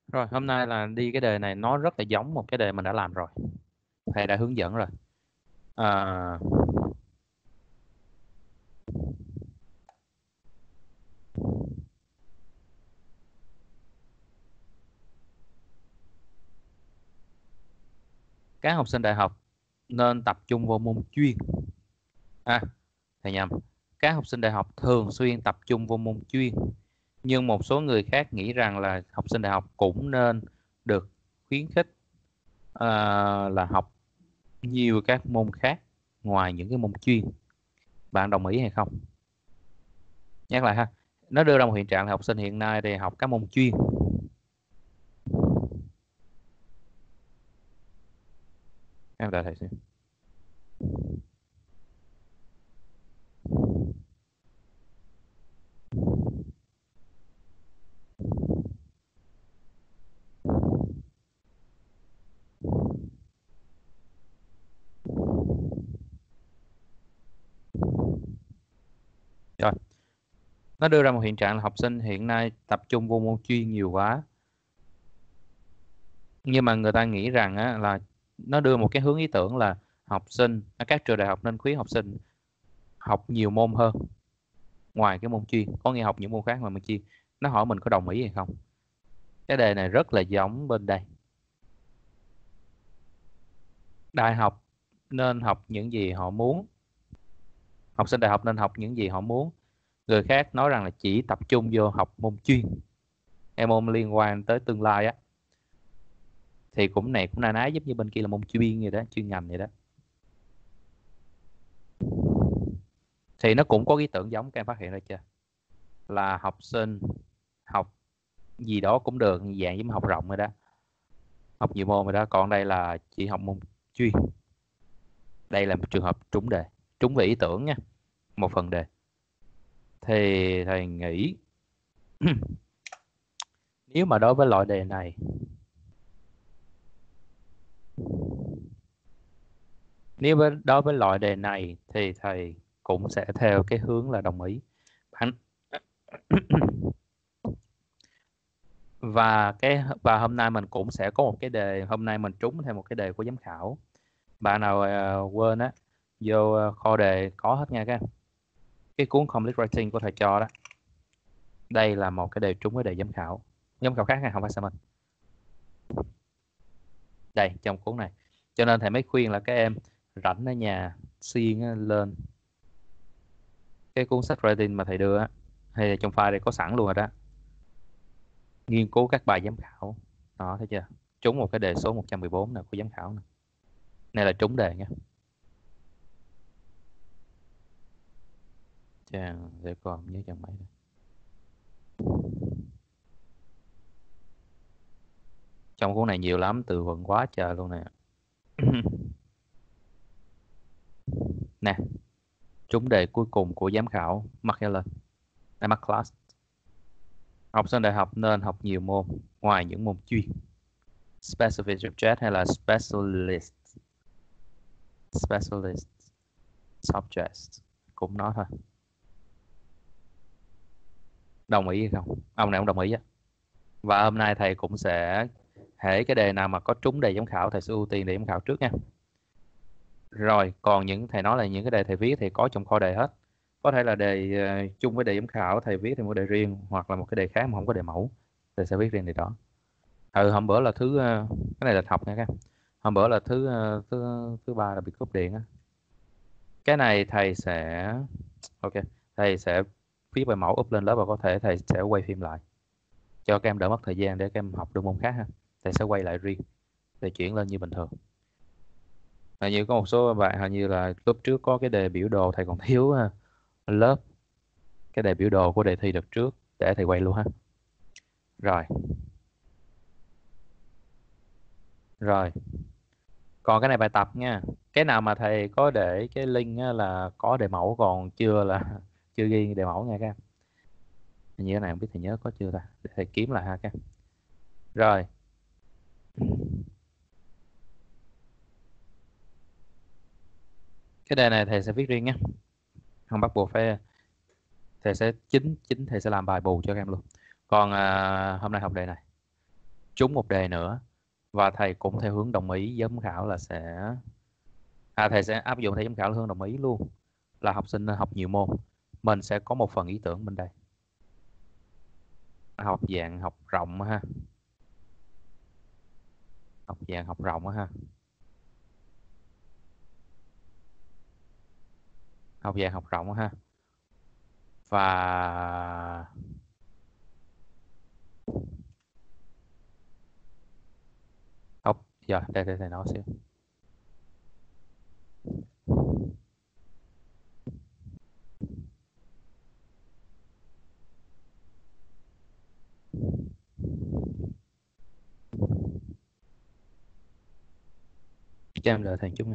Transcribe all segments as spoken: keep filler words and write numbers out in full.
Rồi, hôm nay là đi cái đề này nó rất là giống một cái đề mình đã làm rồi. Thầy đã hướng dẫn rồi. À, các học sinh đại học nên tập trung vào môn chuyên. À, thầy nhầm. Các học sinh đại học thường xuyên tập trung vào môn chuyên. Nhưng một số người khác nghĩ rằng là học sinh đại học cũng nên được khuyến khích à, là học nhiều các môn khác ngoài những cái môn chuyên. Bạn đồng ý hay không? Nhắc lại ha. Nó đưa ra một hiện trạng là học sinh hiện nay thì học các môn chuyên. Em đợi thầy xem. Rồi, nó đưa ra một hiện trạng là học sinh hiện nay tập trung vô môn chuyên nhiều quá, nhưng mà người ta nghĩ rằng á, là nó đưa một cái hướng ý tưởng là học sinh các trường đại học nên khuyến học sinh học nhiều môn hơn ngoài cái môn chuyên, có nghĩa học những môn khác ngoài môn chuyên. Nó hỏi mình có đồng ý hay không. Cái đề này rất là giống bên đây. Đại học nên học những gì họ muốn, học sinh đại học nên học những gì họ muốn. Người khác nói rằng là chỉ tập trung vô học môn chuyên, hay môn liên quan tới tương lai á, thì cũng này cũng na ná giống như bên kia là môn chuyên vậy đó, chuyên ngành vậy đó. Thì nó cũng có ý tưởng giống, các em phát hiện ra chưa, là học sinh học gì đó cũng được, dạng giống học rộng rồi đó, học nhiều môn rồi đó. Còn đây là chỉ học môn chuyên. Đây là một trường hợp trúng đề, trúng về ý tưởng nha, một phần đề. Thì thầy nghĩ nếu mà đối với loại đề này, nếu với đối với loại đề này thì thầy cũng sẽ theo cái hướng là đồng ý. Bạn và cái và hôm nay mình cũng sẽ có một cái đề, hôm nay mình trúng thêm một cái đề của giám khảo. Bạn nào uh, quên á, vô uh, kho đề có hết nha các em. Cái cuốn complete writing của thầy cho đó, đây là một cái đề trúng với đề giám khảo, giám khảo khác nha, không phải Simon. Đây trong cuốn này, cho nên thầy mới khuyên là các em rảnh ở nhà siêng lên cái cuốn sách writing mà thầy đưa á, hay là trong file đây có sẵn luôn rồi đó, nghiên cứu các bài giám khảo đó, thấy chưa. Trúng một cái đề số một trăm mười bốn này của giám khảo này, này là trúng đề nha. Chàng để còn nhớ chẳng mấy đây. Trong cuốn này nhiều lắm, từ vựng quá trời luôn nè. Nè, trúng đề cuối cùng của giám khảo McKellen, này McClass. Học sinh đại học nên học nhiều môn ngoài những môn chuyên. Specific subject hay là specialist, specialist subjects cũng nói thôi. Đồng ý hay không? Ông này cũng đồng ý á. Và hôm nay thầy cũng sẽ, hễ cái đề nào mà có trúng đề giám khảo thầy sẽ ưu tiên đề giám khảo trước nha. Rồi còn những thầy nói là những cái đề thầy viết thì có trong kho đề hết. Có thể là đề uh, chung với đề giám khảo thầy viết thì một đề riêng, hoặc là một cái đề khác mà không có đề mẫu thầy sẽ viết riêng đề đó. Ừ, hôm bữa là thứ uh, cái này là học nha các em. Hôm bữa là thứ uh, thứ thứ ba là bị cúp điện á. Cái này thầy sẽ, ok, thầy sẽ viết bài mẫu up lên lớp, và có thể thầy sẽ quay phim lại cho các em đỡ mất thời gian để các em học được môn khác ha. Thầy sẽ quay lại riêng để chuyển lên như bình thường. Hình như có một số bạn, hình như là lớp trước có cái đề biểu đồ thầy còn thiếu ha. Lớp cái đề biểu đồ của đề thi đợt trước để thầy quay luôn ha. Rồi. Rồi. Còn cái này bài tập nha. Cái nào mà thầy có để cái link là có đề mẫu còn chưa là chưa ghi đề mẫu nha các em. Hình như cái này không biết thầy nhớ có chưa ta, để thầy kiếm lại ha các em. Rồi. Cái đề này thầy sẽ viết riêng nhé, không bắt buộc phải, thầy sẽ chính chính thầy sẽ làm bài bù cho các em luôn. Còn à, hôm nay học đề này, trúng một đề nữa, và thầy cũng theo hướng đồng ý với giám khảo là sẽ à, thầy sẽ áp dụng theo giám khảo là hướng đồng ý luôn, là học sinh nên học nhiều môn. Mình sẽ có một phần ý tưởng bên đây, học dạng học rộng ha, học dạng học rộng ha, học dạng học rộng ha. Và học giờ đây đây thầy nói xíu. Cho em đợi thầy chút nha.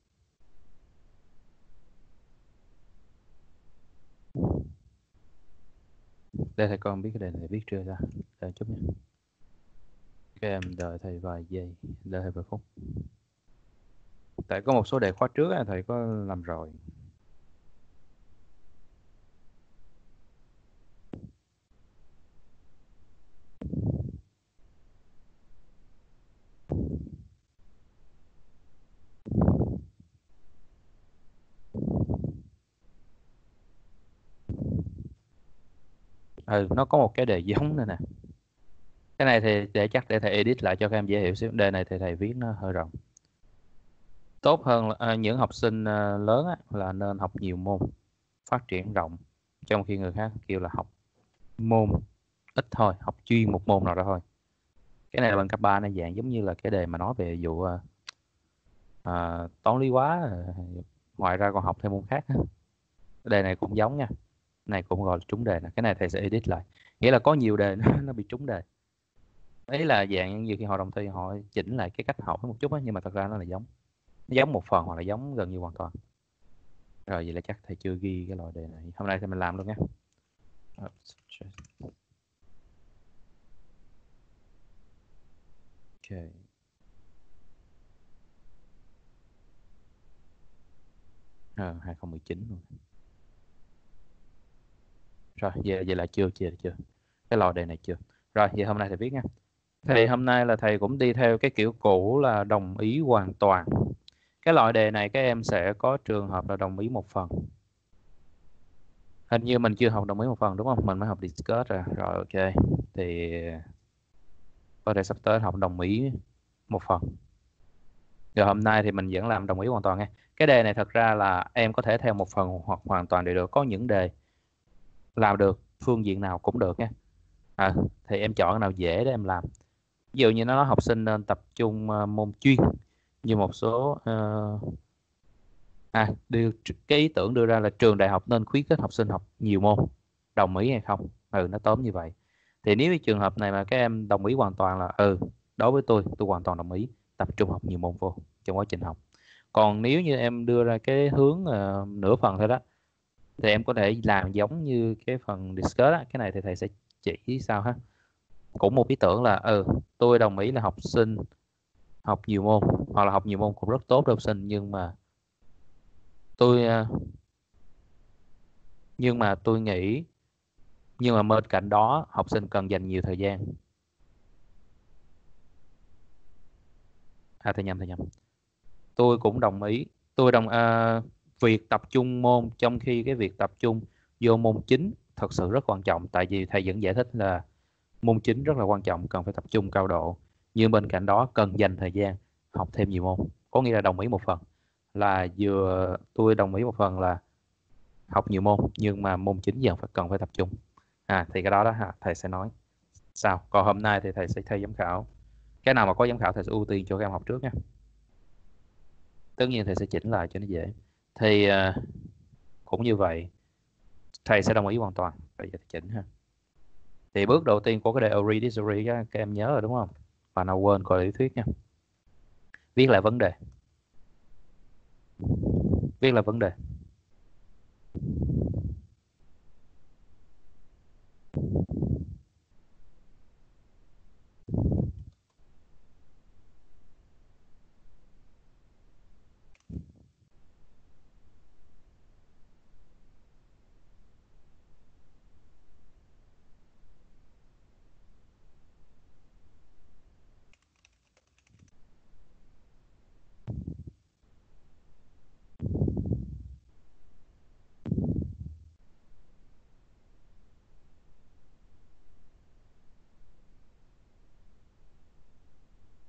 Đây thầy con biết cái đề này viết chưa ra, đợi chút nha. Các em đợi thầy vài giây, đợi thầy vài phút. Tại có một số đề khóa trước thầy có làm rồi. Ừ, nó có một cái đề giống nữa nè. Cái này thì để chắc để thầy edit lại cho các em dễ hiểu xíu. Đề này thì thầy viết nó hơi rộng. Tốt hơn là, à, những học sinh à, lớn á, là nên học nhiều môn, phát triển rộng, trong khi người khác kêu là học môn ít thôi, học chuyên một môn nào đó thôi. Cái này là bằng cấp ba, này dạng giống như là cái đề mà nói về vụ à, à, toán lý hóa, à, ngoài ra còn học thêm môn khác. Đề này cũng giống nha, này cũng gọi là trúng đề nè. Cái này thầy sẽ edit lại, nghĩa là có nhiều đề nó, nó bị trúng đề. Ấy là dạng như khi hội đồng thi họ chỉnh lại cái cách học một chút á, nhưng mà thật ra nó là giống, nó giống một phần hoặc là giống gần như hoàn toàn. Rồi vậy là chắc thầy chưa ghi cái loại đề này, hôm nay thì mình làm luôn nhé. Ok. À, hai không một chín luôn. Rồi vậy, vậy là chưa chưa chưa cái loại đề này chưa. Rồi vậy hôm nay thầy viết nha. Thì hôm nay là thầy cũng đi theo cái kiểu cũ là đồng ý hoàn toàn. Cái loại đề này các em sẽ có trường hợp là đồng ý một phần. Hình như mình chưa học đồng ý một phần đúng không? Mình mới học discuss rồi. Rồi ok. Thì có thể sắp tới học đồng ý một phần. Rồi hôm nay thì mình vẫn làm đồng ý hoàn toàn nha. Cái đề này thật ra là em có thể theo một phần hoặc hoàn toàn đều được. Có những đề làm được phương diện nào cũng được nha. À, thì em chọn cái nào dễ để em làm. Ví dụ như nó nói học sinh nên tập trung uh, môn chuyên, như một số uh, à đưa cái ý tưởng đưa ra là trường đại học nên khuyến khích học sinh học nhiều môn, đồng ý hay không? Ừ, nó tóm như vậy. Thì nếu cái trường hợp này mà các em đồng ý hoàn toàn là ừ, đối với tôi tôi hoàn toàn đồng ý tập trung học nhiều môn vô trong quá trình học. Còn nếu như em đưa ra cái hướng uh, nửa phần thôi đó, thì em có thể làm giống như cái phần discuss á. Cái này thì thầy sẽ chỉ sao ha. Cũng một ý tưởng là ừ, tôi đồng ý là học sinh học nhiều môn, hoặc là học nhiều môn cũng rất tốt cho học sinh, nhưng mà tôi ờ, nhưng mà tôi nghĩ nhưng mà bên cạnh đó học sinh cần dành nhiều thời gian. À thầy nhầm thầy nhầm tôi cũng đồng ý. Tôi đồng à, việc tập trung môn, trong khi cái việc tập trung vô môn chính thật sự rất quan trọng, tại vì thầy vẫn giải thích là môn chính rất là quan trọng, cần phải tập trung cao độ, nhưng bên cạnh đó cần dành thời gian học thêm nhiều môn. Có nghĩa là đồng ý một phần là vừa tôi đồng ý một phần là học nhiều môn, nhưng mà môn chính giờ phải cần phải tập trung. À thì cái đó đó ha, thầy sẽ nói sau. Còn hôm nay thì thầy sẽ thay giám khảo, cái nào mà có giám khảo thầy sẽ ưu tiên cho các em học trước nha. Tất nhiên thầy sẽ chỉnh lại cho nó dễ. Thì à, cũng như vậy, thầy sẽ đồng ý hoàn toàn. Bây giờ thầy chỉnh ha. Thì bước đầu tiên của cái đề Ori Disagree các, các em nhớ rồi đúng không? Và nào quên coi lý thuyết nha. Viết lại vấn đề. Viết lại vấn đề.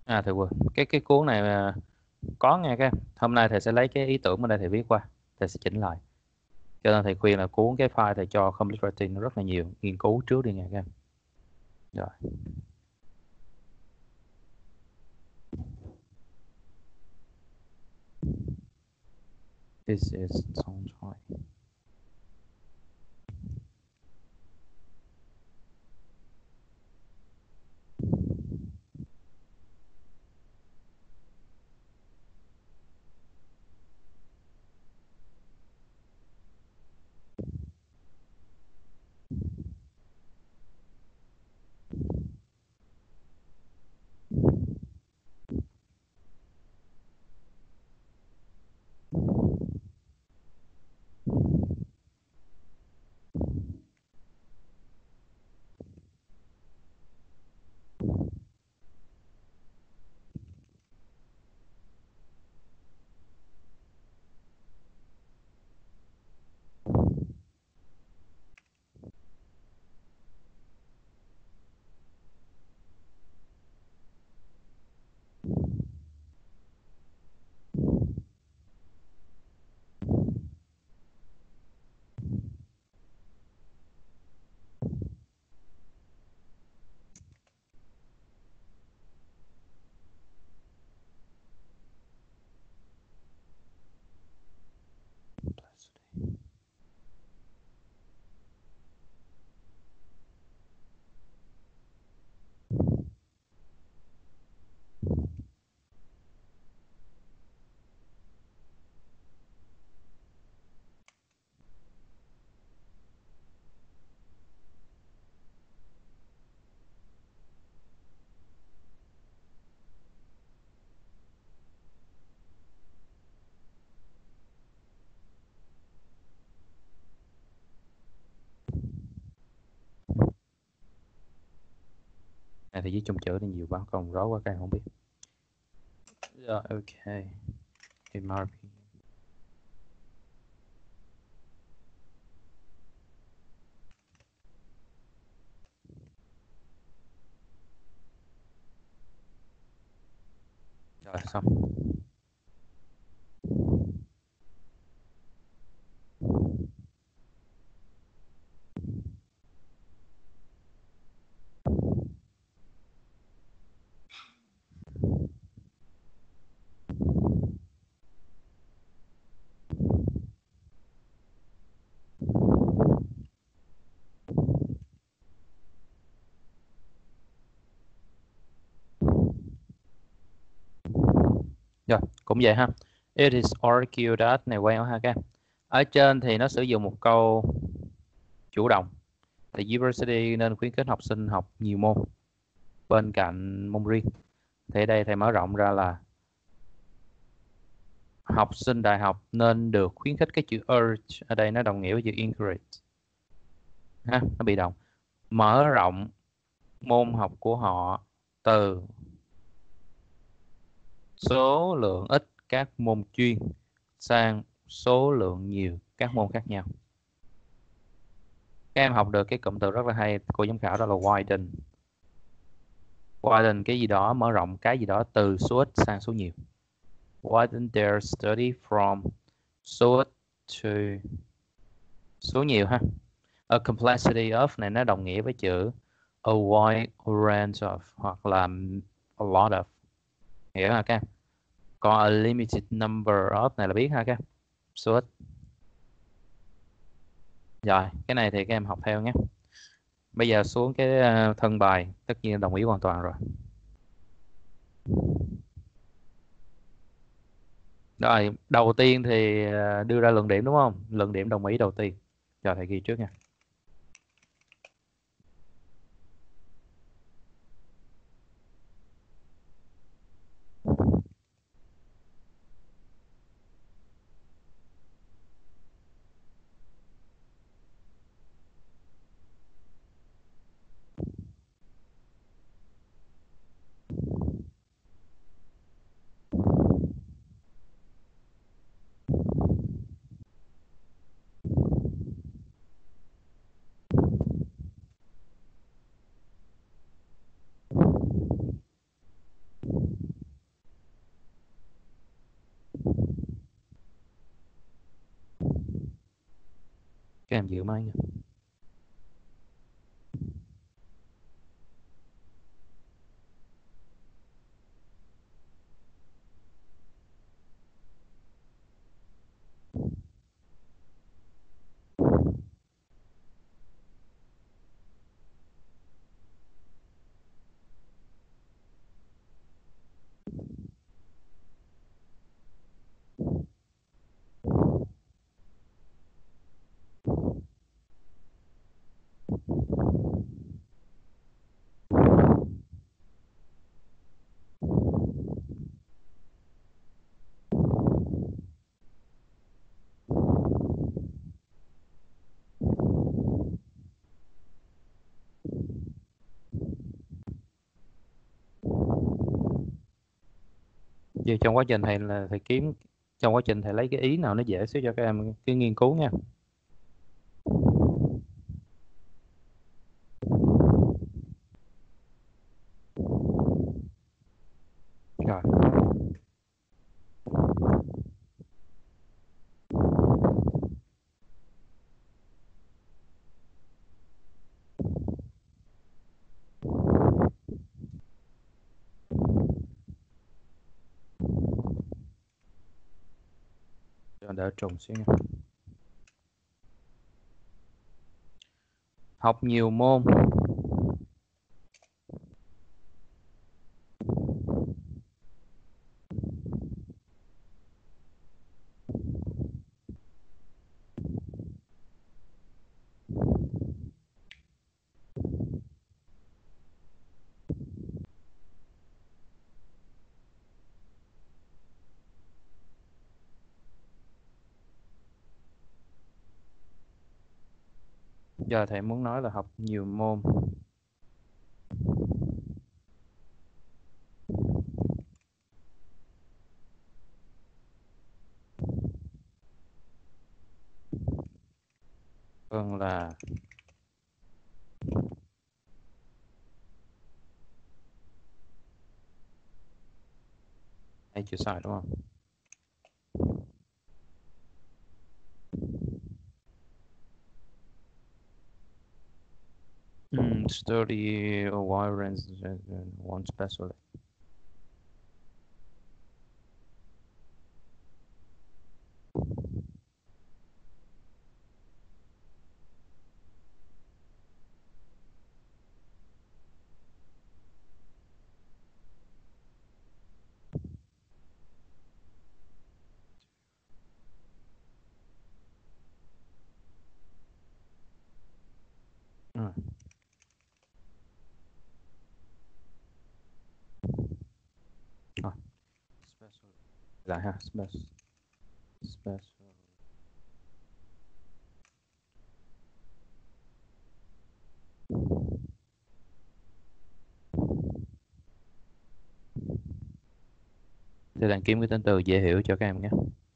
À thầy quên, cái cái cuốn này mà có nghe cái hôm nay thầy sẽ lấy cái ý tưởng bên đây thầy viết qua, thầy sẽ chỉnh lại. Cho nên thầy khuyên là cuốn cái file thầy cho complete writing nó rất là nhiều, nghiên cứu trước đi nghe các em. Rồi. This is song choice. Này thì viết chung chữ thì nhiều quá, còn rối quá các em không biết. Rồi ok. em rờ pê. Rồi xong. Rồi, cũng vậy ha. It is argued that này quen ha các em. Ở trên thì nó sử dụng một câu chủ động. The university nên khuyến khích học sinh học nhiều môn bên cạnh môn riêng. Thì ở đây thầy mở rộng ra là học sinh đại học nên được khuyến khích. Cái chữ urge ở đây nó đồng nghĩa với chữ encourage ha, nó bị động. Mở rộng môn học của họ từ số lượng ít các môn chuyên sang số lượng nhiều các môn khác nhau. Các em học được cái cụm từ rất là hay cô giám khảo, đó là widen. Widen cái gì đó, mở rộng cái gì đó từ số ít sang số nhiều. Widen their study from số ít to số nhiều ha. A complexity of này nó đồng nghĩa với chữ a wide range of hoặc là a lot of. Hiểu ha các em? Còn a limited number of này là biết ha các em? Số ít. Rồi, cái này thì các em học theo nhé. Bây giờ xuống cái thân bài, tất nhiên đồng ý hoàn toàn rồi. Rồi, đầu tiên thì đưa ra luận điểm đúng không? Luận điểm đồng ý đầu tiên. Cho thầy ghi trước nha. các em giữ máy nha. Vì trong quá trình thầy là thầy kiếm, trong quá trình thầy lấy cái ý nào nó dễ xíu cho các em cái nghiên cứu nha. Rồi. Cho đỡ trùng xíu nha. Học nhiều môn. Giờ thầy muốn nói là học nhiều môn. Vâng là thầy chưa sai đúng không? Mm, study a wide range and one specialty. Ừ. Rồi. Special. Lại ha, special. Special. Thầy đang kiếm cái tính từ dễ hiểu cho các em nhé.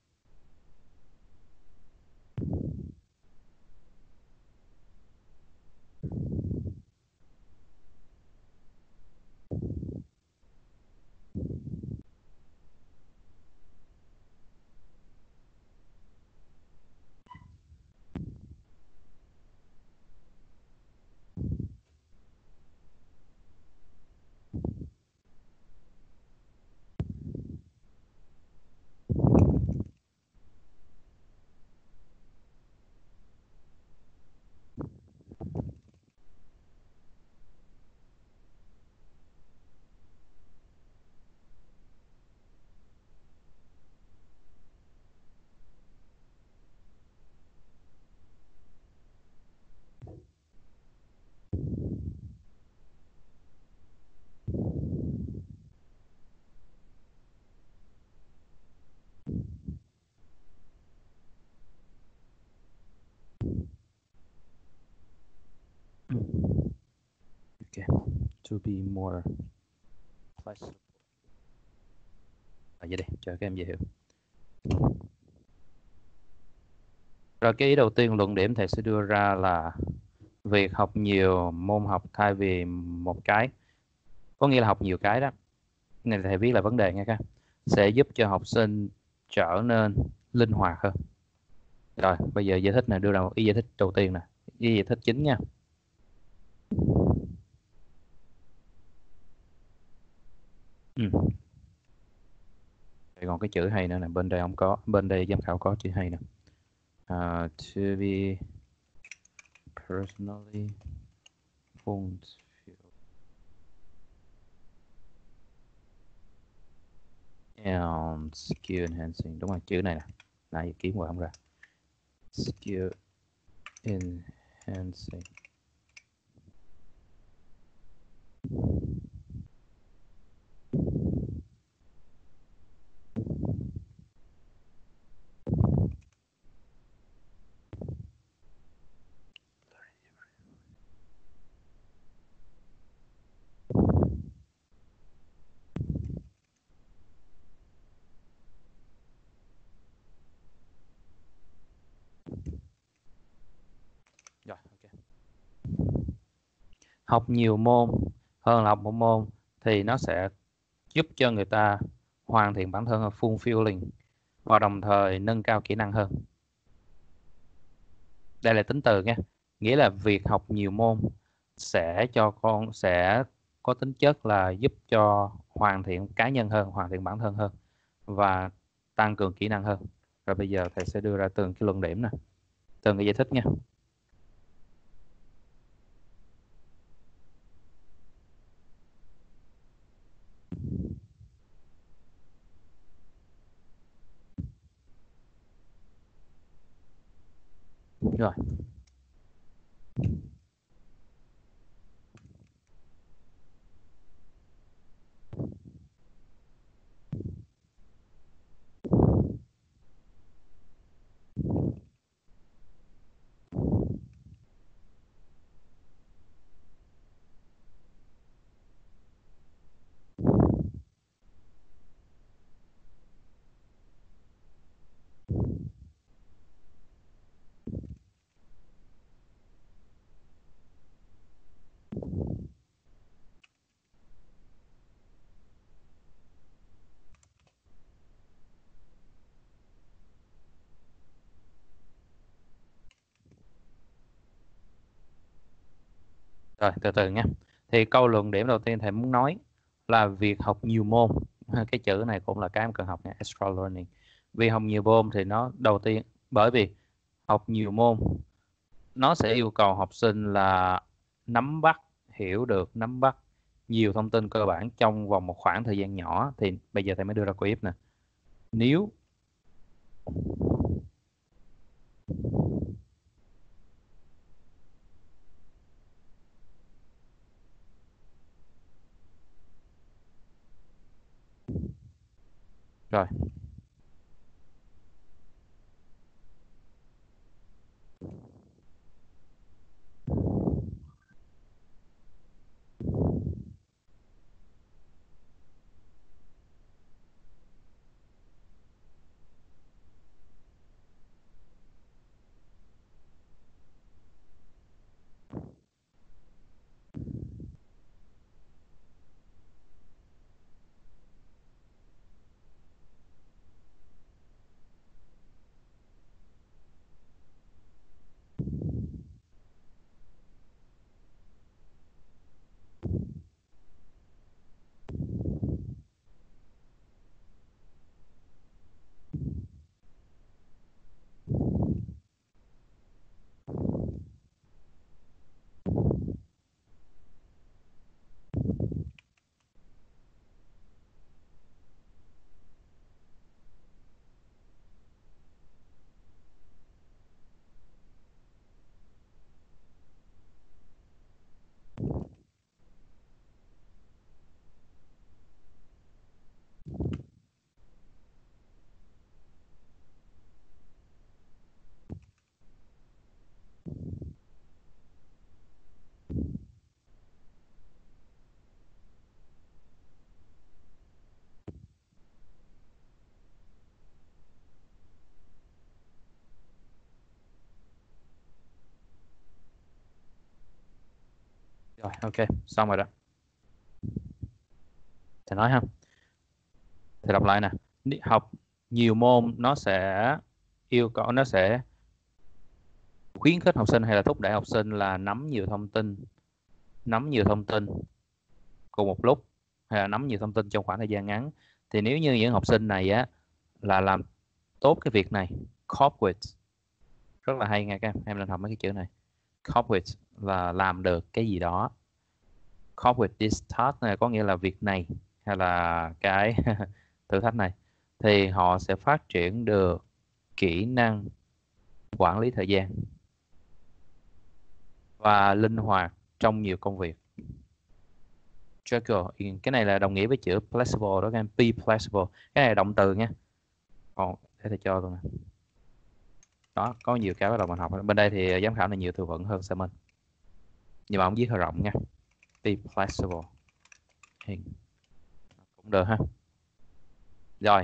Okay. To be more flexible. À, vậy đi, cho các em dễ hiểu. Rồi cái ý đầu tiên luận điểm thầy sẽ đưa ra là việc học nhiều môn học thay vì một cái, có nghĩa là học nhiều cái đó, này thầy viết là vấn đề nha các, sẽ giúp cho học sinh trở nên linh hoạt hơn. Rồi, bây giờ giải thích này, đưa ra một ý giải thích đầu tiên nè, ý giải thích chính nha. Ừ. Đây còn cái chữ hay nữa nè, bên đây không có, bên đây giám khảo có chữ hay nè. Uh, to be personally fulfilled. And skill enhancing, đúng rồi, chữ này nè, nãy giờ kiếm qua không ra. Skill enhancing. Rồi, ok. Học nhiều môn hơn là học một môn thì nó sẽ giúp cho người ta hoàn thiện bản thân, fulfilling, và đồng thời nâng cao kỹ năng hơn. Đây là tính từ nha, nghĩa là việc học nhiều môn sẽ cho con sẽ có tính chất là giúp cho hoàn thiện cá nhân hơn, hoàn thiện bản thân hơn và tăng cường kỹ năng hơn. Rồi bây giờ thầy sẽ đưa ra từng cái luận điểm nè, từng cái giải thích nha. Rồi. Rồi, từ từ nha. Thì câu luận điểm đầu tiên thầy muốn nói là việc học nhiều môn. Cái chữ này cũng là cái em cần học nha, extra learning. Vì học nhiều môn thì nó đầu tiên, bởi vì học nhiều môn nó sẽ yêu cầu học sinh là nắm bắt, hiểu được, nắm bắt nhiều thông tin cơ bản trong vòng một khoảng thời gian nhỏ. Thì bây giờ thầy mới đưa ra quiz nè. Nếu rồi, rồi, ok, xong rồi đó. Thầy nói ha. Thầy đọc lại nè. Học nhiều môn nó sẽ yêu cầu, nó sẽ khuyến khích học sinh hay là thúc đẩy học sinh là nắm nhiều thông tin, nắm nhiều thông tin cùng một lúc, hay là nắm nhiều thông tin trong khoảng thời gian ngắn. Thì nếu như những học sinh này á là làm tốt cái việc này, cope with, rất là hay nha các em, em nên học mấy cái chữ này. Cope with là làm được cái gì đó. Cope with this task này có nghĩa là việc này hay là cái thử thách này, thì họ sẽ phát triển được kỹ năng quản lý thời gian và linh hoạt trong nhiều công việc. Juggle, cái này là đồng nghĩa với chữ flexible đó các em, be flexible. Cái này là động từ nha. Còn để thầy cho luôn nè. Đó, có nhiều cái bắt đầu mình học. Bên đây thì giám khảo này nhiều từ vựng hơn Simon, nhưng mà ông viết hơi rộng nha. Be flexible cũng được ha. Rồi,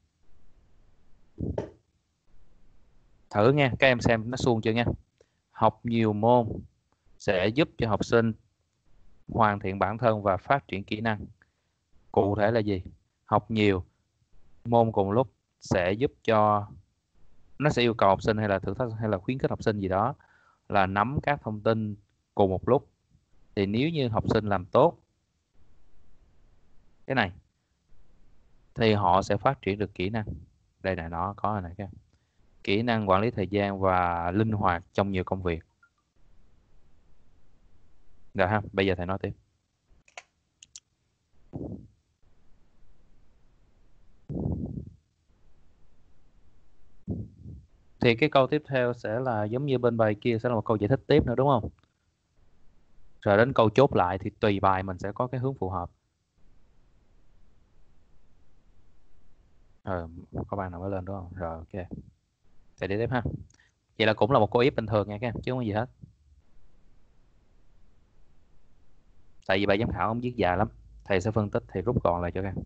thử nha, các em xem nó suông chưa nha. Học nhiều môn sẽ giúp cho học sinh hoàn thiện bản thân và phát triển kỹ năng. Cụ thể là gì? Học nhiều môn cùng lúc sẽ giúp cho, nó sẽ yêu cầu học sinh hay là thử thách hay là khuyến khích học sinh gì đó là nắm các thông tin cùng một lúc. Thì nếu như học sinh làm tốt cái này thì họ sẽ phát triển được kỹ năng. Đây này, nó có này các kỹ năng quản lý thời gian và linh hoạt trong nhiều công việc. Rồi ha, bây giờ thầy nói tiếp. Thì cái câu tiếp theo sẽ là giống như bên bài kia, sẽ là một câu giải thích tiếp nữa đúng không? Rồi đến câu chốt lại thì tùy bài mình sẽ có cái hướng phù hợp. Ờ, có bài nào mới lên đúng không? Rồi ok. Thì đi tiếp ha. Vậy là cũng là một câu if bình thường nha các em, chứ không có gì hết. Tại vì bài giám khảo không viết dài lắm, thầy sẽ phân tích, thầy rút gọn lại cho các em.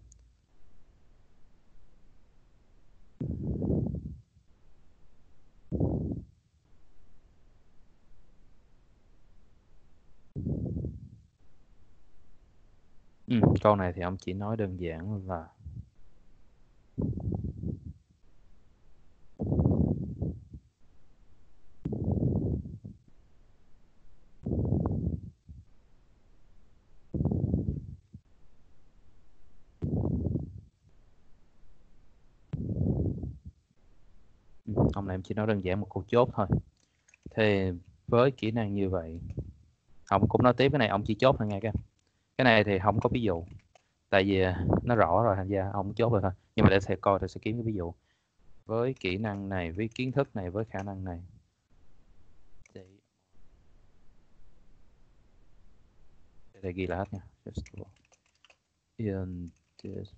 Ừ, câu này thì ông chỉ nói đơn giản là ừ, ông này em chỉ nói đơn giản một câu chốt thôi. Thì với kỹ năng như vậy, ông cũng nói tiếp cái này, ông chỉ chốt thôi nghe các em. Cái này thì không có ví dụ, tại vì nó rõ rồi, thành ra ông chốt rồi thôi. Nhưng mà để thầy coi, thầy sẽ kiếm cái ví dụ. Với kỹ năng này, với kiến thức này, với khả năng này. Để thầy ghi lại hết nha. In this...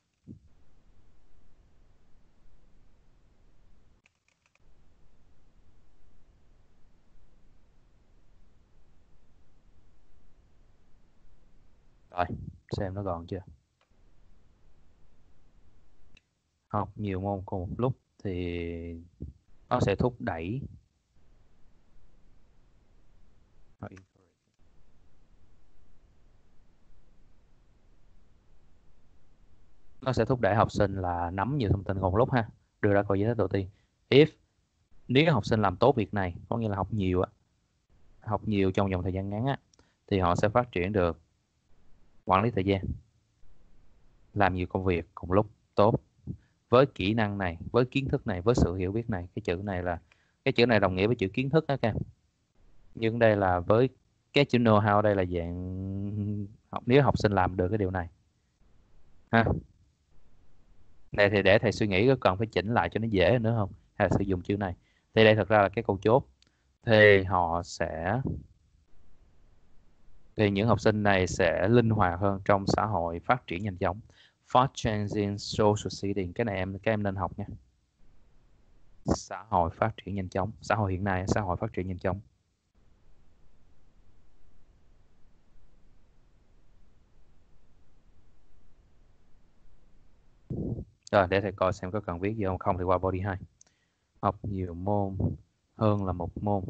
Rồi, xem nó gọn chưa. Học nhiều môn cùng một lúc thì nó sẽ thúc đẩy nó sẽ thúc đẩy học sinh là nắm nhiều thông tin cùng một lúc ha. Đưa ra câu giải thích đầu tiên. If, nếu học sinh làm tốt việc này, có nghĩa là học nhiều á, học nhiều trong vòng thời gian ngắn á, thì họ sẽ phát triển được quản lý thời gian, làm nhiều công việc cùng lúc tốt. Với kỹ năng này, với kiến thức này, với sự hiểu biết này, cái chữ này là cái chữ này đồng nghĩa với chữ kiến thức đó các em. Nhưng đây là với cái chữ know how, đây là dạng học, nếu học sinh làm được cái điều này ha. Này thì để thầy suy nghĩ có cần phải chỉnh lại cho nó dễ nữa không, hay là sử dụng chữ này. Thì đây thật ra là cái câu chốt. Thì họ sẽ thì những học sinh này sẽ linh hoạt hơn trong xã hội phát triển nhanh chóng. Fast change in social setting, cái này em các em nên học nha. Xã hội phát triển nhanh chóng, xã hội hiện nay xã hội phát triển nhanh chóng. Rồi để thầy coi xem có cần viết gì không, không thì qua body hai. Học nhiều môn hơn là một môn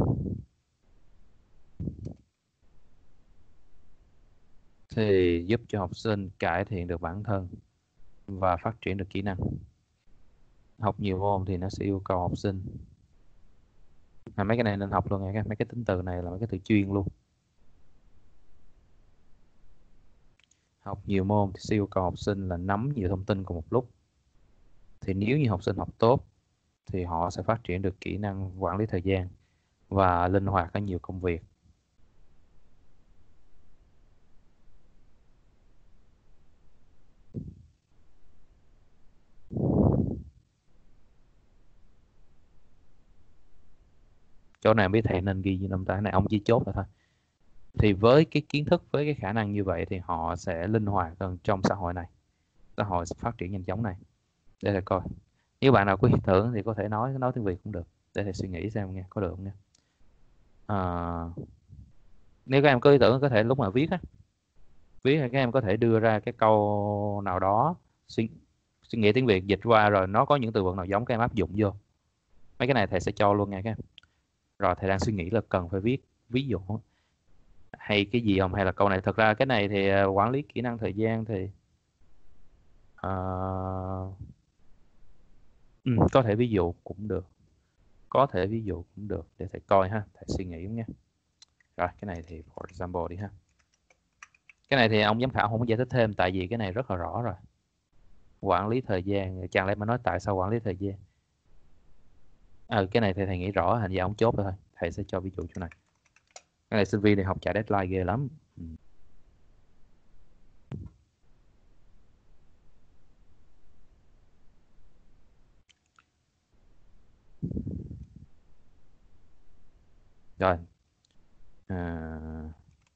thì giúp cho học sinh cải thiện được bản thân và phát triển được kỹ năng. Học nhiều môn thì nó sẽ yêu cầu học sinh À, mấy cái này nên học luôn nha, mấy cái tính từ này là mấy cái từ chuyên luôn. Học nhiều môn thì sẽ yêu cầu học sinh là nắm nhiều thông tin cùng một lúc. Thì nếu như học sinh học tốt thì họ sẽ phát triển được kỹ năng quản lý thời gian và linh hoạt ở nhiều công việc. Chỗ này biết thầy nên ghi như năm cái này, ông chỉ chốt là thôi. Thì với cái kiến thức, với cái khả năng như vậy thì họ sẽ linh hoạt hơn trong xã hội này, xã hội sẽ phát triển nhanh chóng này. Để thầy coi, nếu bạn nào có ý tưởng thì có thể nói nói tiếng Việt cũng được, để thầy suy nghĩ xem nghe có được không nha. À, nếu các em có ý tưởng có thể lúc mà viết á, viết thì các em có thể đưa ra cái câu nào đó, suy, suy nghĩ tiếng Việt dịch qua rồi nó có những từ vựng nào giống các em áp dụng vô. Mấy cái này thầy sẽ cho luôn nha các em. Rồi thầy đang suy nghĩ là cần phải viết ví dụ hay cái gì không, hay là câu này thật ra cái này thì à, quản lý kỹ năng thời gian thì à, ừ, có thể ví dụ cũng được, có thể ví dụ cũng được, để thầy coi ha, thầy suy nghĩ nhé. Rồi cái này thì for example đi ha. Cái này thì ông giám khảo không có giải thích thêm, tại vì cái này rất là rõ rồi. Quản lý thời gian, chẳng lẽ mà nói tại sao quản lý thời gian. À, cái này thì thầy nghĩ rõ, hình như ông chốt rồi thôi, thầy sẽ cho ví dụ chỗ này. Cái này sinh viên thì học chạy deadline ghê lắm. Ừ. Rồi à,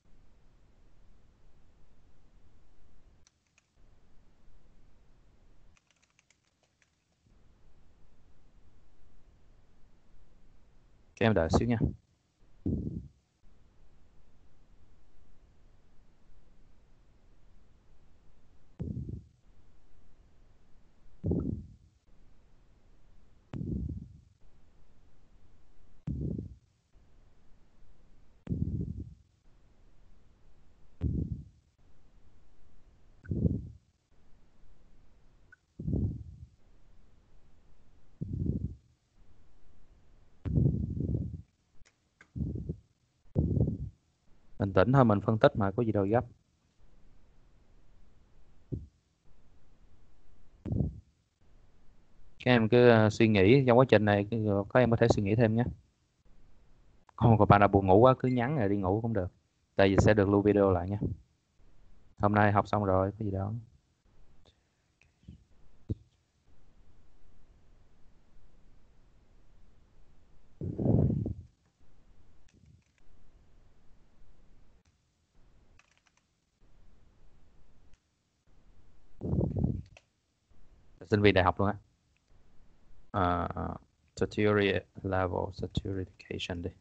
các em đợi xíu nha. Bình tĩnh thôi, mình phân tích mà, có gì đâu gấp. Các em cứ ờ, suy nghĩ trong quá trình này, các em có thể suy nghĩ thêm nhé. Không còn bạn nào buồn ngủ quá cứ nhắn rồi đi ngủ cũng được, tại vì sẽ được lưu video lại nha. Hôm nay học xong rồi, có gì đâu. Sinh viên đại học luôn á. uh, Security level, certification đi.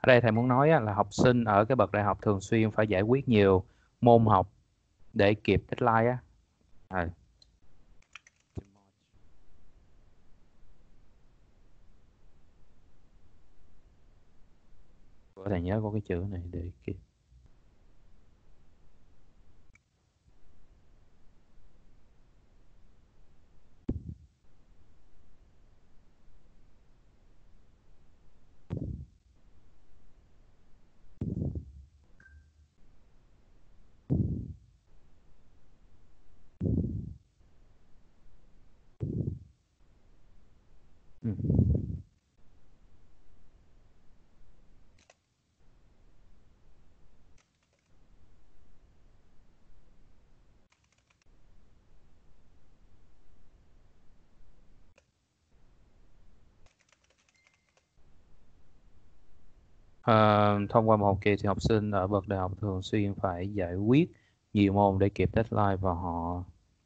Ở đây thầy muốn nói á, là học sinh ở cái bậc đại học thường xuyên phải giải quyết nhiều môn học để kịp deadline á. À. Thầy nhớ có cái chữ này để kịp. Ừ. Ờ, thông qua một học kỳ thì học sinh ở bậc đại học thường xuyên phải giải quyết nhiều môn để kịp deadline và họ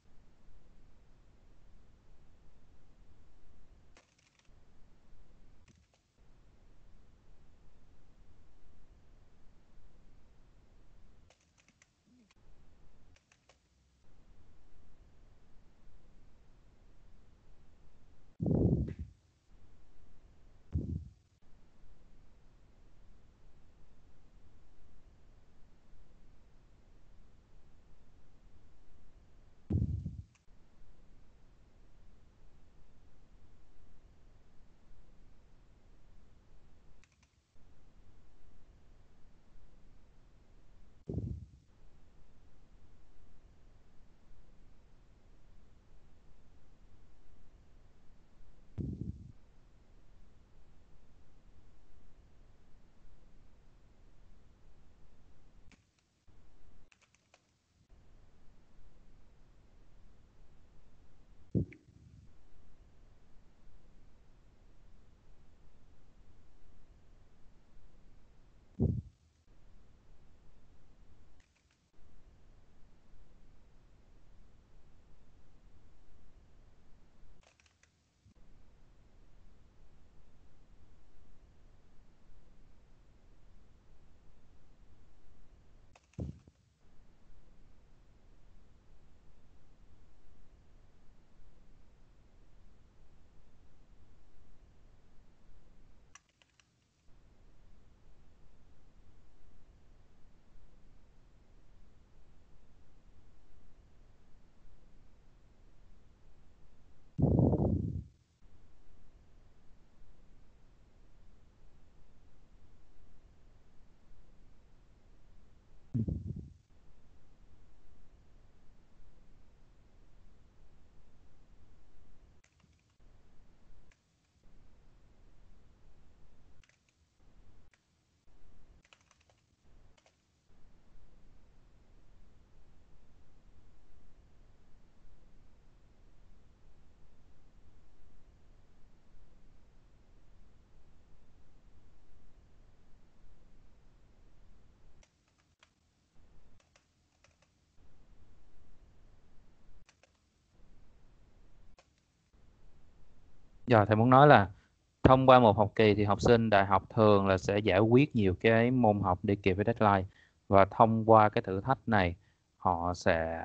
giờ thầy muốn nói là thông qua một học kỳ thì học sinh đại học thường là sẽ giải quyết nhiều cái môn học để kịp với deadline, và thông qua cái thử thách này họ sẽ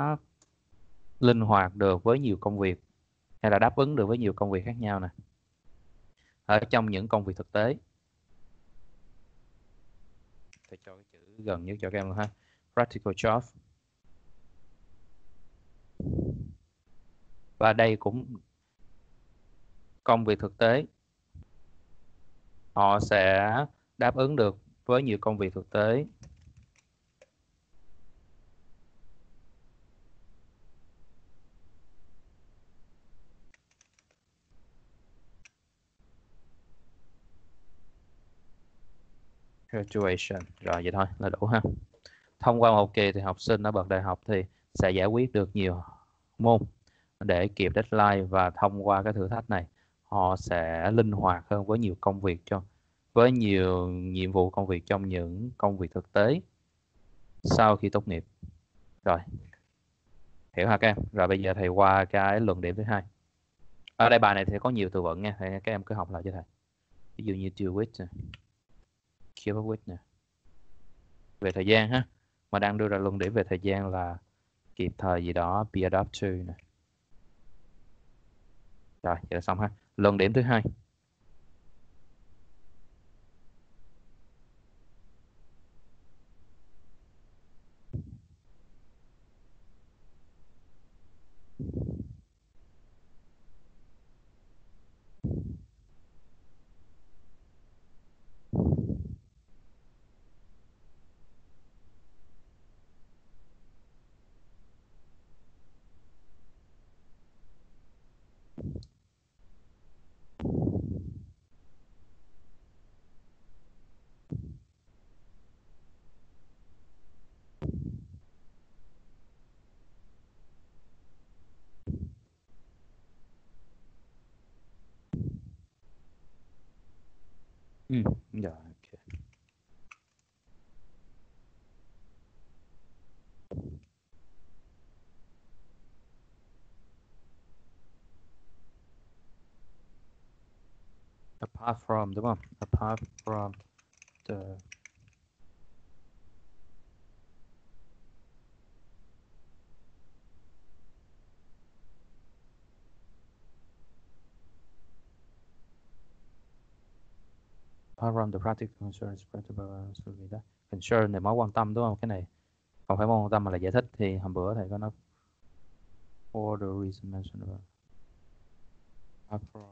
linh hoạt được với nhiều công việc hay là đáp ứng được với nhiều công việc khác nhau nè ở trong những công việc thực tế. Thầy cho cái chữ gần nhất cho các em luôn ha, practical job. Và đây cũng công việc thực tế, họ sẽ đáp ứng được với nhiều công việc thực tế. Graduation. Rồi vậy thôi là đủ ha. Thông qua một kỳ thì học sinh ở bậc đại học thì sẽ giải quyết được nhiều môn để kịp deadline, và thông qua cái thử thách này họ sẽ linh hoạt hơn với nhiều công việc cho với nhiều nhiệm vụ công việc trong những công việc thực tế sau khi tốt nghiệp. Rồi, hiểu ha các em. Rồi bây giờ thầy qua cái luận điểm thứ hai. Ở đây bài này thì có nhiều từ vựng nha, thầy các em cứ học lại cho thầy. Ví dụ như deal with. keep up with nè. Về thời gian ha, mà đang đưa ra luận điểm về thời gian là kịp thời gì đó, be adapt to nè. Rồi, vậy là xong ha. Luận điểm thứ hai. Ừ, rồi, ok. Apart from, đúng không? Apart from the apart from the practical concerns đó. Concern này mối quan tâm đúng không? Cái này không phải mối quan tâm mà là giải thích, thì hôm bữa thầy có nói for the reason mentioned above. Apart from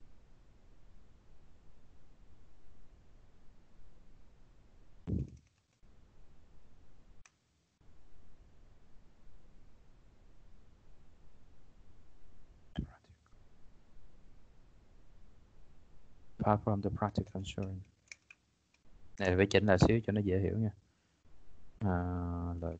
apart from the practical concern. Này phải chỉnh lại xíu cho nó dễ hiểu nha. À, lời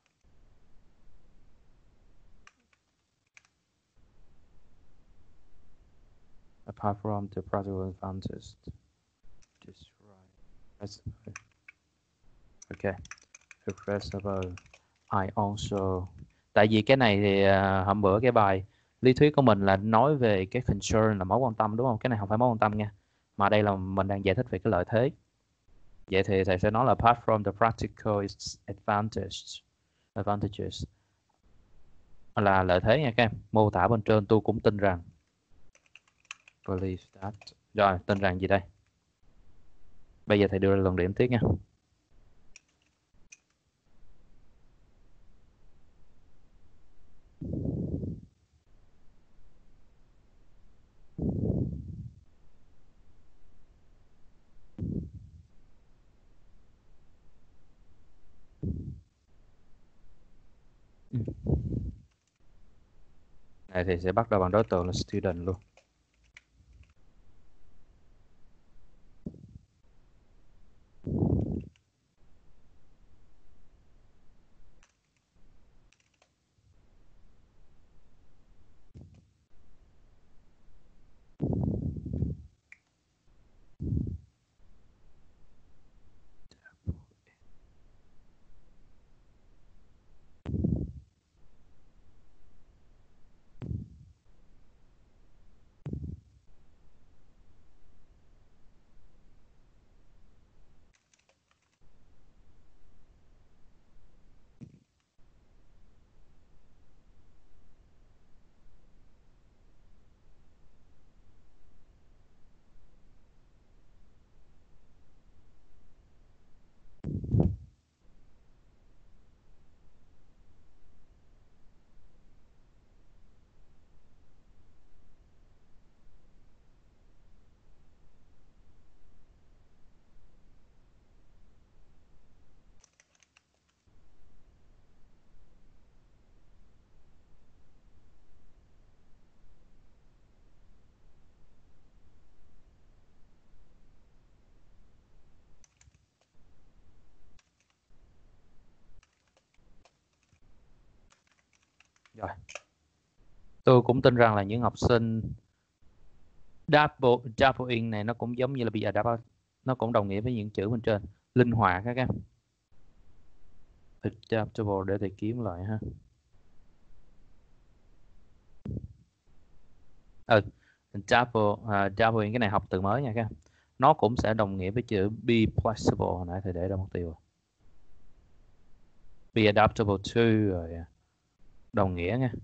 apart from the practical advantages. Just right. That's okay. Reversible. I also. Tại vì cái này thì uh, hôm bữa cái bài lý thuyết của mình là nói về cái concern là mối quan tâm đúng không? Cái này không phải mối quan tâm nha. Mà đây là mình đang giải thích về cái lợi thế. Vậy thì thầy sẽ nói là apart from the practical advantages, advantages là lợi thế nha các em. Mô tả bên trên tôi cũng tin rằng. Believe that. Rồi, tin rằng gì đây? Bây giờ thầy đưa ra luận điểm tiếp nha. Này thì sẽ bắt đầu bằng đối tượng là student luôn. Rồi. Tôi cũng tin rằng là những học sinh double, double in này nó cũng giống như là bây giờ double, nó cũng đồng nghĩa với những chữ bên trên. Linh hoạt các em. Adaptable để thầy kiếm lại ha. Ừ, double, uh, double in cái này học từ mới nha các em. nó cũng sẽ đồng nghĩa với chữ be flexible. Hồi nãy thầy để ra một tiêu. Be adaptable to rồi đồng nghĩa nha.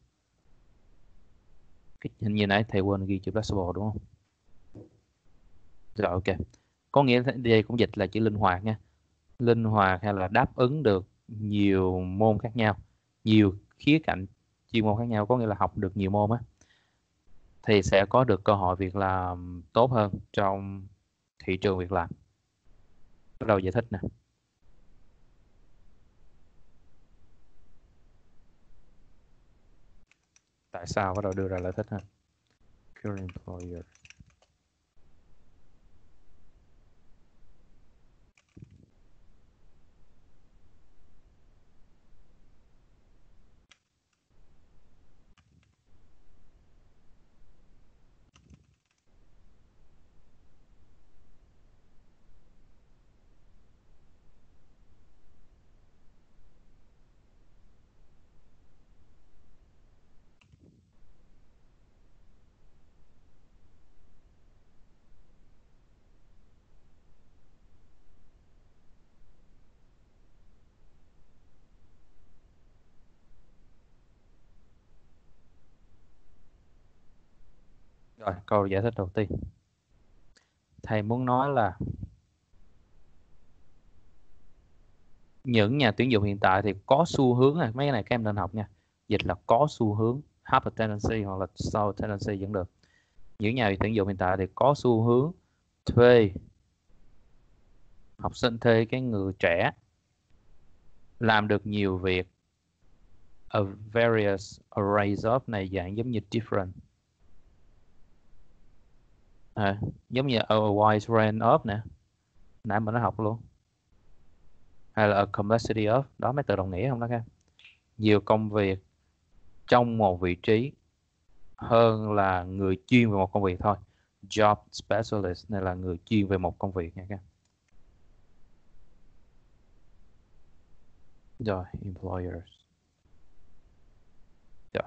Hình như nãy thầy quên ghi chữ flexible đúng không? Rồi ok. Có nghĩa đây cũng dịch là chữ linh hoạt nha. Linh hoạt hay là đáp ứng được nhiều môn khác nhau, nhiều khía cạnh chuyên môn khác nhau, có nghĩa là học được nhiều môn á, thì sẽ có được cơ hội việc làm tốt hơn trong thị trường việc làm. Bắt đầu giải thích nè. Tại sao bắt đầu đưa ra giải thích ha. Current employer. Rồi, câu giải thích đầu tiên. Thầy muốn nói là những nhà tuyển dụng hiện tại thì có xu hướng này, mấy cái này các em nên học nha. Dịch là có xu hướng, have a tendency hoặc là show a tendency vẫn được. Những nhà tuyển dụng hiện tại thì có xu hướng thuê học sinh, thuê cái người trẻ làm được nhiều việc. A various arrays of này dạng giống như different. À, giống như a wide range of nè, nãy mình đã học luôn. Hay là a complexity of, đó mấy từ đồng nghĩa không đó các em. Nhiều công việc trong một vị trí hơn là người chuyên về một công việc thôi. Job specialist này là người chuyên về một công việc nha các em. Rồi, employers. Rồi.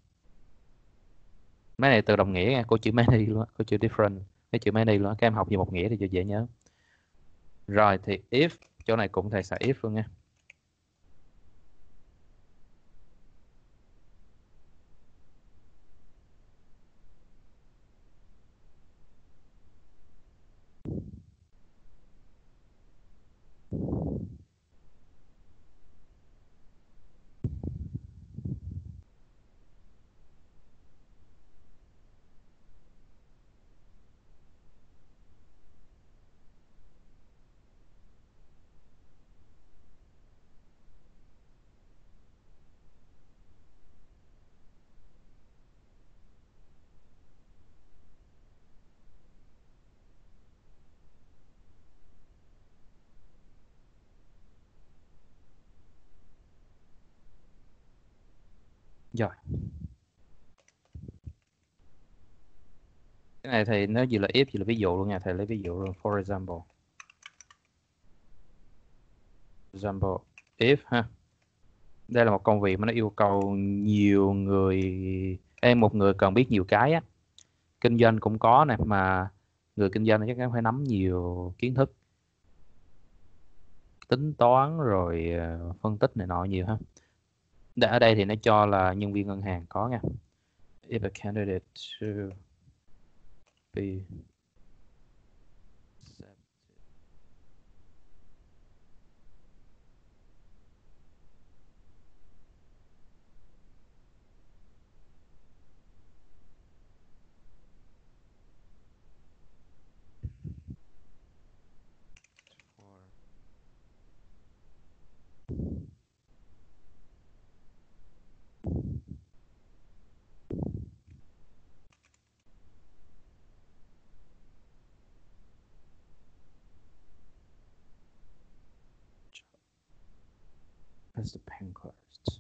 Mấy này từ đồng nghĩa nha, có chữ many luôn, có chữ different, cái chữ many luôn. Các em học về một nghĩa thì cho dễ nhớ. Rồi thì if, chỗ này cũng thầy xài if luôn nha. Rồi. Cái này thì nó vừa là if vừa là ví dụ luôn nha, thầy lấy ví dụ luôn. For example. Example if ha. Đây là một công việc mà nó yêu cầu nhiều người, em một người cần biết nhiều cái á. Kinh doanh cũng có nè, mà người kinh doanh chắc chắn phải nắm nhiều kiến thức, tính toán rồi phân tích này nọ nhiều ha. Ở đây thì nó cho là nhân viên ngân hàng có nha. If a candidate to be as the bank closed.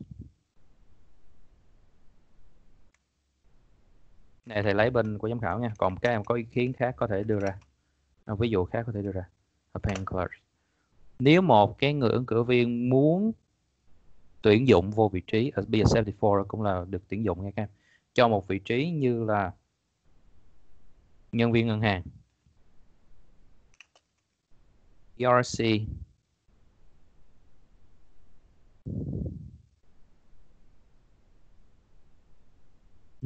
Này thầy lấy bên của giám khảo nha, còn các em có ý kiến khác có thể đưa ra, ví dụ khác có thể đưa ra. A bank closed. Nếu một cái người ứng cử viên muốn tuyển dụng vô vị trí, be accepted for cũng là được tuyển dụng nha các em, cho một vị trí như là nhân viên ngân hàng, E R C. Ừ.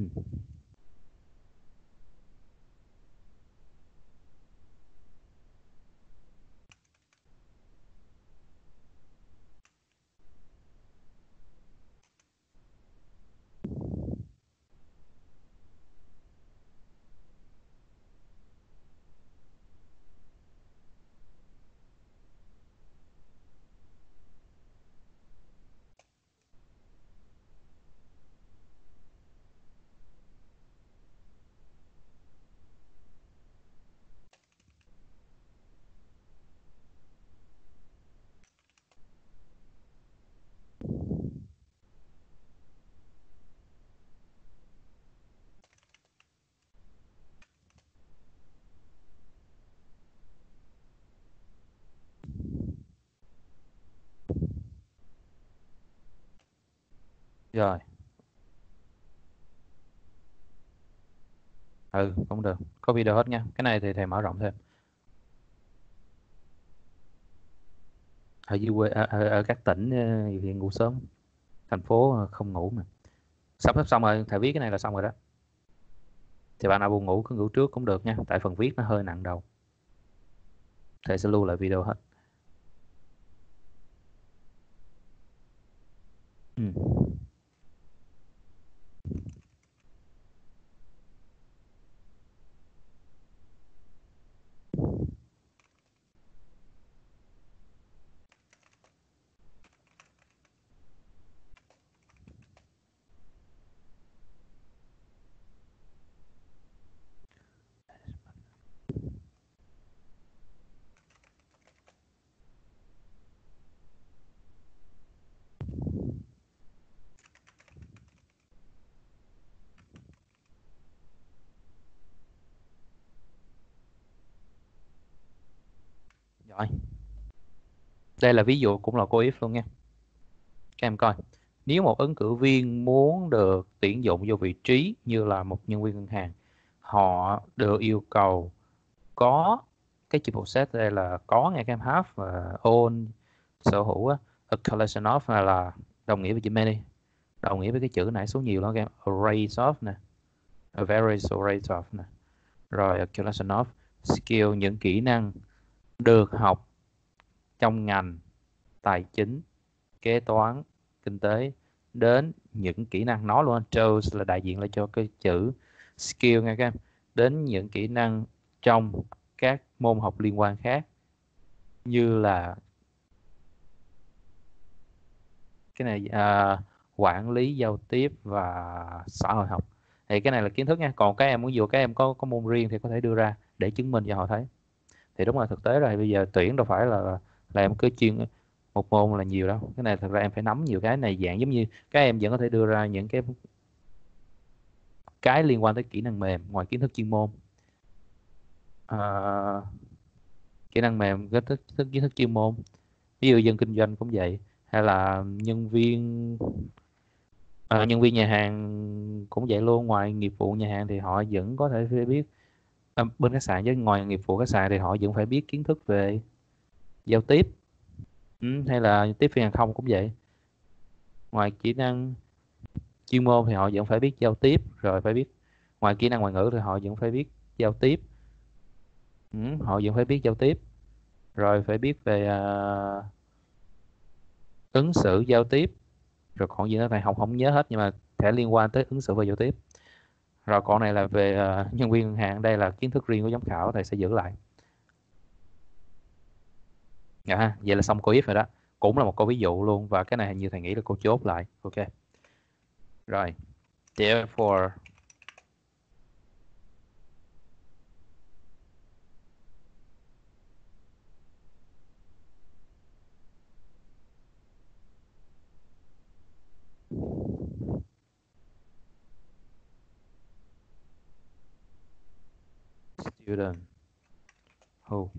Rồi. Ừ, cũng được. Có video hết nha. Cái này thì thầy mở rộng thêm. Ở dưới quê, ở, ở, ở các tỉnh ờ, nhiều khi ngủ sớm, thành phố ờ, không ngủ mà. Sắp sắp xong rồi, thầy viết cái này là xong rồi đó. Thì bạn nào buồn ngủ cứ ngủ trước cũng được nha, tại phần viết nó hơi nặng đầu. Thầy sẽ lưu lại video hết. Ừ. Rồi. Đây là ví dụ cũng là cô if luôn nha. Các em coi. Nếu một ứng cử viên muốn được tuyển dụng vô vị trí như là một nhân viên ngân hàng, họ được yêu cầu có cái chữ possess đây là có nghe các em, have và own, sở hữu á. A collection of là, là đồng nghĩa với chữ many, đồng nghĩa với cái chữ nãy số nhiều đó các em. Array of nè, a various array of nè. Rồi a collection of skill, những kỹ năng được học trong ngành tài chính, kế toán, kinh tế, đến những kỹ năng nó luôn. Chose là đại diện lại cho cái chữ skill nha các em, đến những kỹ năng trong các môn học liên quan khác như là cái này à, quản lý giao tiếp và xã hội học. Thì cái này là kiến thức nha, còn các em muốn dù các em có có môn riêng thì có thể đưa ra để chứng minh cho họ thấy. Thì đúng là thực tế rồi, bây giờ tuyển đâu phải là là em cứ chuyên một môn là nhiều đâu. Cái này thật ra em phải nắm nhiều cái này, dạng giống như các em vẫn có thể đưa ra những cái cái liên quan tới kỹ năng mềm ngoài kiến thức chuyên môn. Ờ, kỹ năng mềm, kiến thức, thức kiến thức chuyên môn, ví dụ dân kinh doanh cũng vậy, hay là nhân viên ờ, nhân viên nhà hàng cũng vậy luôn. Ngoài nghiệp vụ nhà hàng thì họ vẫn có thể phải biết à, bên khách sạn, với ngoài nghiệp vụ khách sạn thì họ vẫn phải biết kiến thức về giao tiếp. Ừ, hay là tiếp viên hàng không cũng vậy, ngoài kỹ năng chuyên môn thì họ vẫn phải biết giao tiếp, rồi phải biết ngoài kỹ năng ngoại ngữ thì họ vẫn phải biết giao tiếp. Ừ, họ vẫn phải biết giao tiếp, rồi phải biết về à, ứng xử giao tiếp, rồi còn gì nữa thầy không không nhớ hết, nhưng mà thể liên quan tới ứng xử và giao tiếp. Rồi còn này là về à, nhân viên ngân hàng, đây là kiến thức riêng của giám khảo, thầy sẽ giữ lại. Dạ ha, vậy là xong câu if rồi đó, cũng là một câu ví dụ luôn, và cái này hình như thầy nghĩ là cô chốt lại. Ok. Rồi. Therefore. Student who.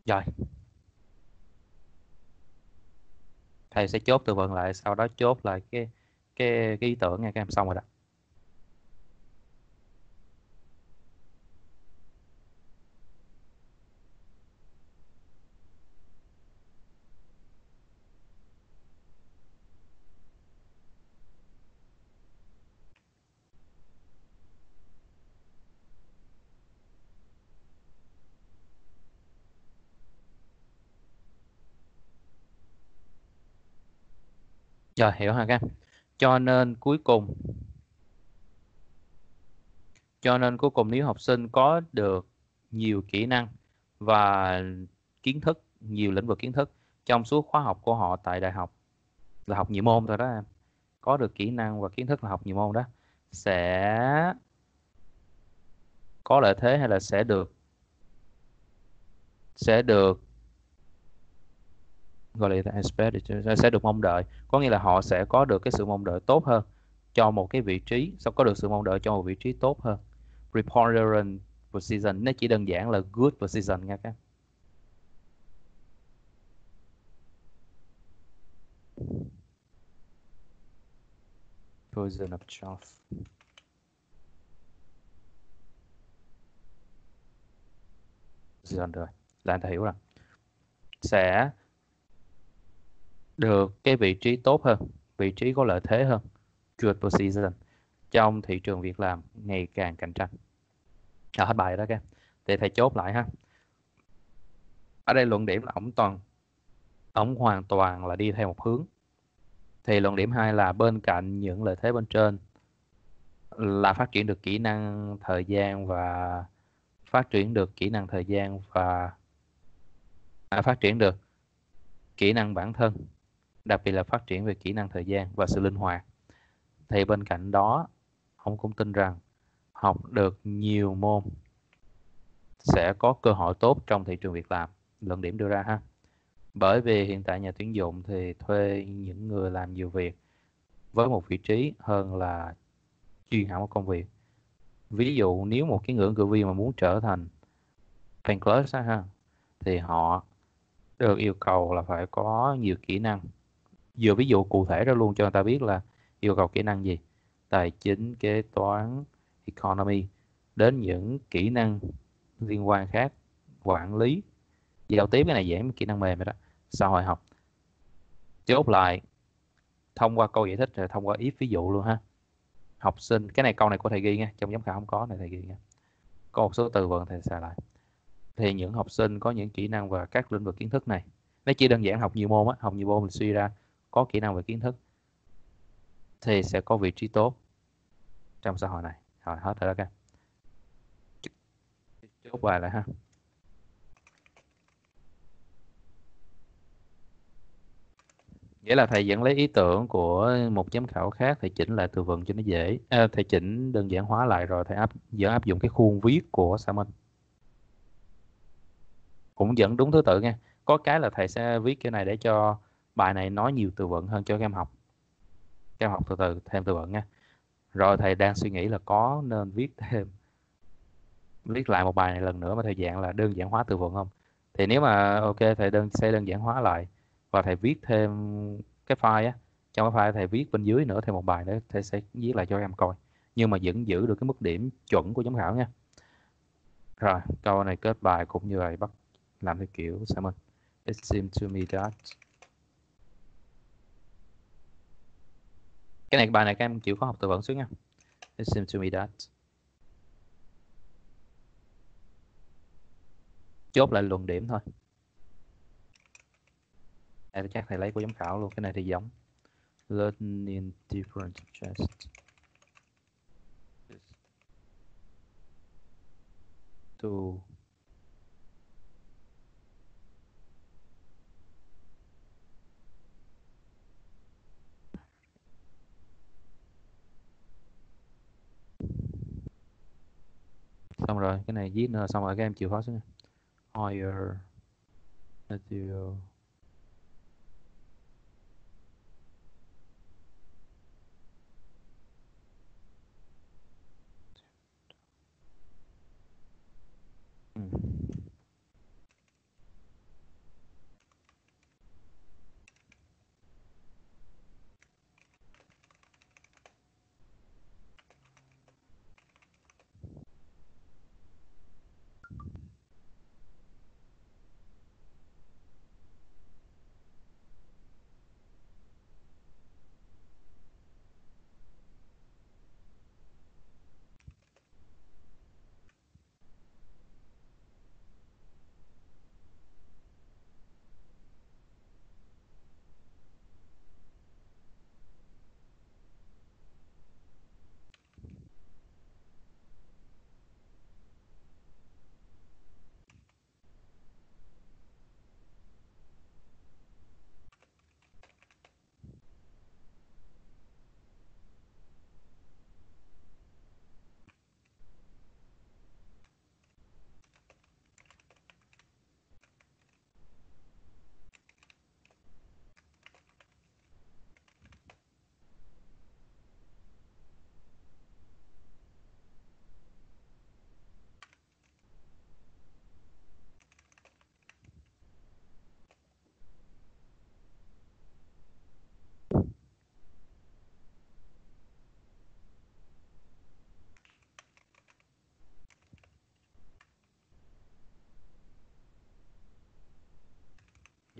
Rồi, thầy sẽ chốt từ vựng lại, sau đó chốt lại cái cái cái ý tưởng nha các em, xong rồi đó. Rồi, hiểu ha các em. Cho nên cuối cùng cho nên cuối cùng nếu học sinh có được nhiều kỹ năng và kiến thức, nhiều lĩnh vực kiến thức trong suốt khóa học của họ tại đại học, là học nhiều môn thôi đó em, có được kỹ năng và kiến thức là học nhiều môn đó, sẽ có lợi thế hay là sẽ được sẽ được gọi là expected, sẽ được mong đợi, có nghĩa là họ sẽ có được cái sự mong đợi tốt hơn cho một cái vị trí, sao có được sự mong đợi cho một vị trí tốt hơn. Preponderant position nó chỉ đơn giản là good position nha các. Position of choice. Position rồi là anh ta hiểu rồi, sẽ được cái vị trí tốt hơn, vị trí có lợi thế hơn, good position trong thị trường việc làm ngày càng cạnh tranh. À, hết bài đó các em, để thầy chốt lại ha. Ở đây luận điểm là ổng toàn ổng hoàn toàn là đi theo một hướng. Thì luận điểm hai là bên cạnh những lợi thế bên trên là phát triển được kỹ năng thời gian và phát triển được kỹ năng thời gian và à, phát triển được kỹ năng bản thân, đặc biệt là phát triển về kỹ năng thời gian và sự linh hoạt. Thì bên cạnh đó, ông cũng tin rằng học được nhiều môn sẽ có cơ hội tốt trong thị trường việc làm. Luận điểm đưa ra ha. Bởi vì hiện tại nhà tuyển dụng thì thuê những người làm nhiều việc với một vị trí hơn là chuyên hẳn một công việc. Ví dụ nếu một cái ngưỡng cử viên mà muốn trở thành fan club á ha, thì họ được yêu cầu là phải có nhiều kỹ năng. Vừa ví dụ cụ thể ra luôn cho người ta biết là yêu cầu kỹ năng gì: tài chính, kế toán, economy, đến những kỹ năng liên quan khác, quản lý, giao tiếp, cái này dễ, kỹ năng mềm rồi đó, xã hội học. Chốt lại thông qua câu giải thích rồi thông qua ý ví dụ luôn ha. Học sinh, cái này câu này của thầy ghi nha, trong giám khảo không có, này thầy ghi nha, có một số từ vựng thầy xài lại. Thì những học sinh có những kỹ năng và các lĩnh vực kiến thức này, nó chỉ đơn giản học nhiều môn á, học nhiều môn mình suy ra có kỹ năng và kiến thức thì sẽ có vị trí tốt trong xã hội này. Rồi hết rồi đó các. Chốt bài lại ha. Nghĩa là thầy vẫn lấy ý tưởng của một giám khảo khác, thầy chỉnh lại từ vựng cho nó dễ, à, thầy chỉnh đơn giản hóa lại rồi thầy áp vẫn áp dụng cái khuôn viết của Sa Minh, cũng vẫn đúng thứ tự nha. Có cái là thầy sẽ viết cái này để cho bài này nói nhiều từ vựng hơn cho các em học, các em học từ từ thêm từ vựng nha. Rồi thầy đang suy nghĩ là có nên viết thêm, viết lại một bài này lần nữa mà theo dạng là đơn giản hóa từ vựng không. Thì nếu mà ok, thầy đơn sẽ đơn giản hóa lại và thầy viết thêm cái file á, trong cái file thầy viết bên dưới nữa thêm một bài nữa, thầy sẽ viết lại cho em coi, nhưng mà vẫn giữ được cái mức điểm chuẩn của giám khảo nha. Rồi câu này kết bài cũng như vậy, bắt làm theo kiểu Simon. It seems to me that, cái này bài này các em chịu khó học từ vựng xuống nha. It seems to me that. Chốt lại luận điểm thôi. Đây chắc thầy lấy của giám khảo luôn, cái này thì giống. Learn in different interests. To xong rồi, cái này viết nữa xong rồi các em chịu khó xuống. Higher material. Ừ.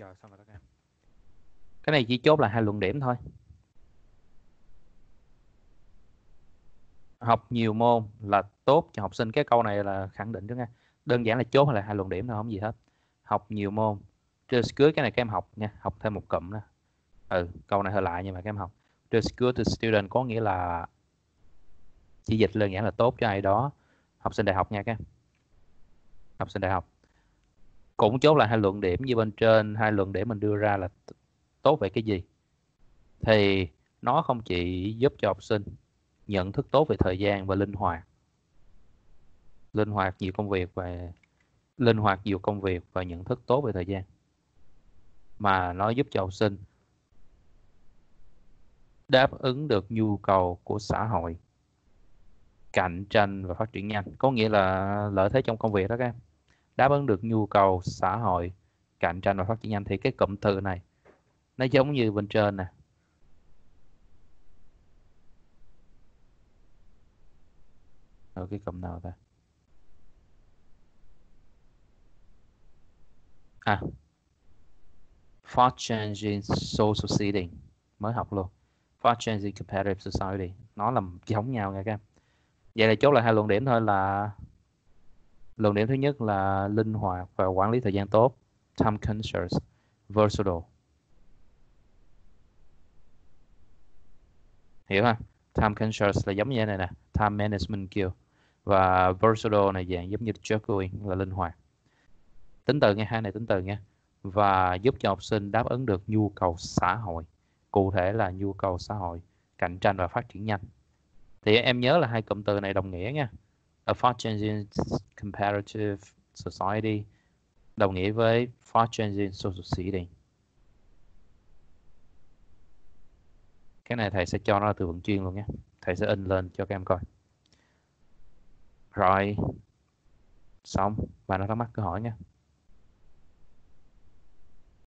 Rồi xong rồi đó các em. Cái này chỉ chốt là hai luận điểm thôi. Học nhiều môn là tốt cho học sinh, cái câu này là khẳng định đó nha. Đơn giản là chốt là hai luận điểm thôi, không gì hết. Học nhiều môn. Just good, cái này các em học nha, học thêm một cụm nữa. Ừ, câu này hơi lạ nhưng mà các em học. Just good to student có nghĩa là chỉ dịch đơn giản là tốt cho ai đó. Học sinh đại học nha các em. Học sinh đại học. Cũng chốt là hai luận điểm như bên trên, hai luận điểm mình đưa ra là tốt về cái gì? Thì nó không chỉ giúp cho học sinh nhận thức tốt về thời gian và linh hoạt. Linh hoạt nhiều công việc và linh hoạt nhiều công việc và nhận thức tốt về thời gian, mà nó giúp cho học sinh đáp ứng được nhu cầu của xã hội, cạnh tranh và phát triển nhanh. Có nghĩa là lợi thế trong công việc đó các em. Đáp ứng được nhu cầu xã hội, cạnh tranh và phát triển nhanh. Thì cái cụm từ này nó giống như bên trên nè. Ở cái cụm nào ta? À, fast changing social setting, mới học luôn. Fast changing competitive society, nó làm giống nhau nha các em. Vậy là chốt là hai luận điểm thôi. Là luận điểm thứ nhất là linh hoạt và quản lý thời gian tốt, time conscious, versatile. Hiểu ha? Time conscious là giống như thế này nè, time management skill. Và versatile này dạng giống như juggling, là linh hoạt. Tính từ nghe, hai này tính từ nha. Và giúp cho học sinh đáp ứng được nhu cầu xã hội, cụ thể là nhu cầu xã hội, cạnh tranh và phát triển nhanh. Thì em nhớ là hai cụm từ này đồng nghĩa nha. A fast changing comparative society đồng nghĩa với fast changing social setting. Cái này thầy sẽ cho nó là từ vựng chuyên luôn nhé. Thầy sẽ in lên cho các em coi. Rồi, xong. Bạn nào thắc mắc cứ hỏi nha.